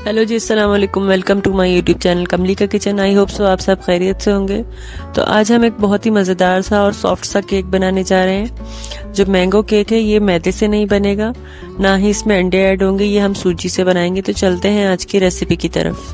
Hello जी, अस्सलाम वालेकुम। Welcome to my YouTube channel Kamli का किचन। आई होप सो आप सब खैरियत से होंगे। तो आज हम एक बहुत ही मज़ेदार सा और सॉफ्ट सा केक बनाने जा रहे हैं। जो मैंगो केक है ये मैदे से नहीं बनेगा, ना ही इसमें अंडे ऐड होंगे, ये हम सूजी से बनाएंगे। तो चलते हैं आज की रेसिपी की तरफ।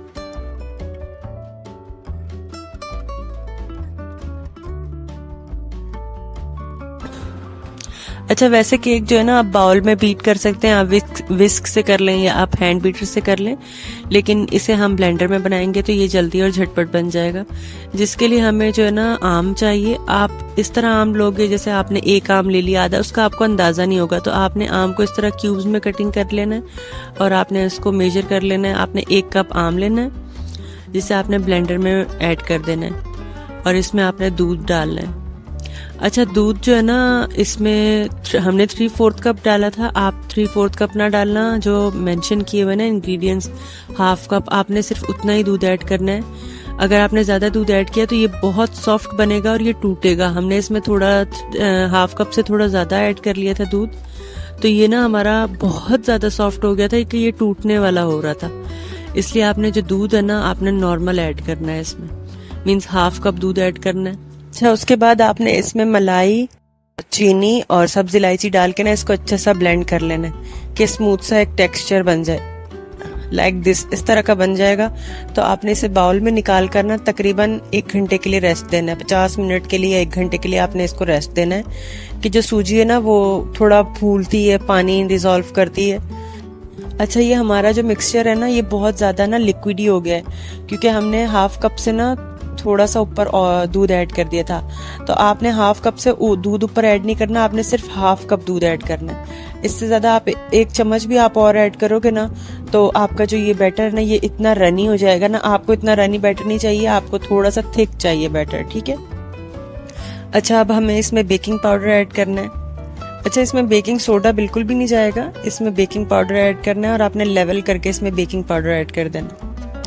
अच्छा, वैसे केक जो है ना आप बाउल में बीट कर सकते हैं, आप विस्क से कर लें या आप हैंड बीटर से कर लें, लेकिन इसे हम ब्लेंडर में बनाएंगे तो ये जल्दी और झटपट बन जाएगा। जिसके लिए हमें जो है ना आम चाहिए। आप इस तरह आम लोगे, जैसे आपने एक आम ले लिया, आधा उसका आपको अंदाजा नहीं होगा, तो आपने आम को इस तरह क्यूब्स में कटिंग कर लेना है और आपने उसको मेजर कर लेना है। आपने 1 कप आम लेना है जिसे आपने ब्लेंडर में ऐड कर देना है और इसमें आपने दूध डालना है। अच्छा, दूध जो है ना इसमें हमने 3/4 कप डाला था, आप 3/4 कप ना डालना। जो मेंशन किए हुए ना इंग्रेडिएंट्स, 1/2 कप, आपने सिर्फ उतना ही दूध ऐड करना है। अगर आपने ज्यादा दूध ऐड किया तो ये बहुत सॉफ्ट बनेगा और ये टूटेगा। हमने इसमें थोड़ा 1/2 कप से थोड़ा ज्यादा ऐड कर लिया था दूध, तो ये ना हमारा बहुत ज्यादा सॉफ्ट हो गया था कि ये टूटने वाला हो रहा था। इसलिए आपने जो दूध है ना आपने नॉर्मल ऐड करना है, इसमें मीन्स 1/2 कप दूध ऐड करना है। अच्छा, उसके बाद आपने इसमें मलाई, चीनी और सब्ज इलायची डाल के ना इसको अच्छा सा ब्लेंड कर लेना है कि स्मूथ सा एक टेक्सचर बन जाए। लाइक दिस, इस तरह का बन जाएगा। तो आपने इसे बाउल में निकाल कर ना तकरीबन 1 घंटे के लिए रेस्ट देना है। 50 मिनट के लिए 1 घंटे के लिए आपने इसको रेस्ट देना है कि जो सूजी है ना वो थोड़ा फूलती है, पानी डिजोल्व करती है। अच्छा, ये हमारा जो मिक्सचर है ना ये बहुत ज्यादा ना लिक्विडी हो गया है, क्योंकि हमने 1/2 कप से ना थोड़ा सा ऊपर दूध ऐड कर दिया था। तो आपने 1/2 कप से दूध ऊपर ऐड नहीं करना, आपने सिर्फ 1/2 कप दूध ऐड करना है। इससे ज्यादा आप 1 चम्मच भी आप और ऐड करोगे ना तो आपका जो ये बैटर है ना ये इतना रनी हो जाएगा ना। आपको इतना रनी बैटर नहीं चाहिए, आपको थोड़ा सा थिक चाहिए बैटर, ठीक है। अच्छा, अब हमें इसमें बेकिंग पाउडर ऐड करना है। अच्छा, इसमें बेकिंग सोडा बिल्कुल भी नहीं जाएगा, इसमें बेकिंग पाउडर ऐड करना है और आपने लेवल करके इसमें बेकिंग पाउडर ऐड कर देना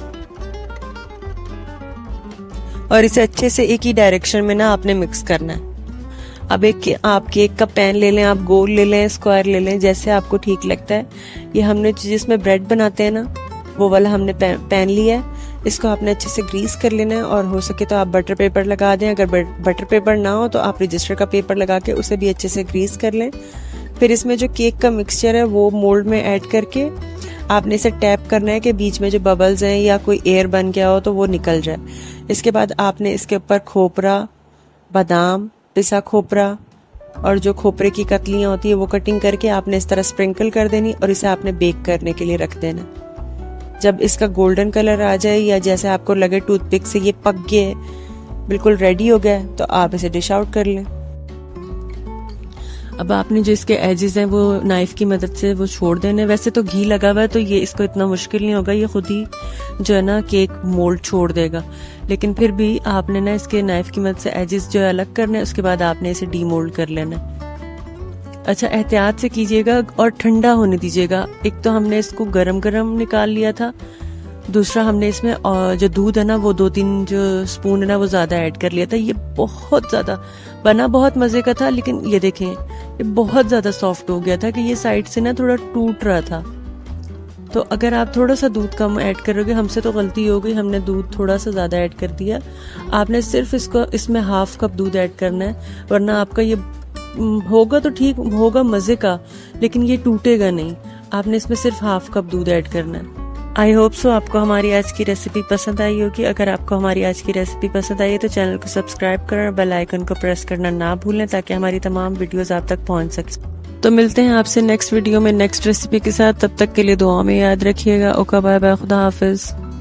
और इसे अच्छे से एक ही डायरेक्शन में ना आपने मिक्स करना है। अब आप केक का पैन ले लें, आप गोल ले लें, स्क्वायर ले लें, जैसे आपको ठीक लगता है। ये हमने जिसमें ब्रेड बनाते हैं ना वो वाला हमने पैन लिया है। इसको आपने अच्छे से ग्रीस कर लेना है और हो सके तो आप बटर पेपर लगा दें। अगर बटर पेपर ना हो तो आप रजिस्टर का पेपर लगा के उसे भी अच्छे से ग्रीस कर लें। फिर इसमें जो केक का मिक्सचर है वो मोल्ड में ऐड करके आपने इसे टैप करना है कि बीच में जो बबल्स हैं या कोई एयर बन गया हो तो वो निकल जाए। इसके बाद आपने इसके ऊपर खोपरा, बादाम, पिसा खोपरा और जो खोपरे की कतलियां होती है वो कटिंग करके आपने इस तरह स्प्रिंकल कर देनी और इसे आपने बेक करने के लिए रख देना। जब इसका गोल्डन कलर आ जाए या जैसे आपको लगे टूथपिक से ये पक गया, बिल्कुल रेडी हो गया, तो आप इसे डिश आउट कर लें। अब आपने जो इसके एजेस हैं वो नाइफ की मदद से वो छोड़ देने। वैसे तो घी लगा हुआ है तो ये इसको इतना मुश्किल नहीं होगा, ये खुद ही जो है ना केक मोल्ड छोड़ देगा, लेकिन फिर भी आपने ना इसके नाइफ की मदद से एजेस जो है अलग करने हैं। उसके बाद आपने इसे डीमोल्ड कर लेना है। अच्छा, एहतियात से कीजिएगा और ठंडा होने दीजिएगा। एक तो हमने इसको गरम गरम निकाल लिया था, दूसरा हमने इसमें जो दूध है ना वो 2-3 जो स्पून है ना वो ज्यादा ऐड कर लिया था। ये बहुत ज्यादा बना, बहुत मजे का था, लेकिन ये देखें ये बहुत ज्यादा सॉफ्ट हो गया था कि ये साइड से ना थोड़ा टूट रहा था। तो अगर आप थोड़ा सा दूध कम ऐड करोगे, हमसे तो गलती हो गई, हमने दूध थोड़ा सा ज्यादा ऐड कर दिया। आपने सिर्फ इसमें 1/2 कप दूध ऐड करना है, वरना आपका ये होगा तो ठीक होगा मजे का, लेकिन ये टूटेगा नहीं। आपने इसमें सिर्फ 1/2 कप दूध ऐड करना है। आई होप सो आपको हमारी आज की रेसिपी पसंद आई होगी। अगर आपको हमारी आज की रेसिपी पसंद आई है तो चैनल को सब्सक्राइब करना और बेल आइकन को प्रेस करना ना भूलें, ताकि हमारी तमाम वीडियोस आप तक पहुंच सके। तो मिलते हैं आपसे नेक्स्ट वीडियो में नेक्स्ट रेसिपी के साथ। तब तक के लिए दुआ में याद रखिएगा। ओका, बाय बाय, खुदा हाफिज।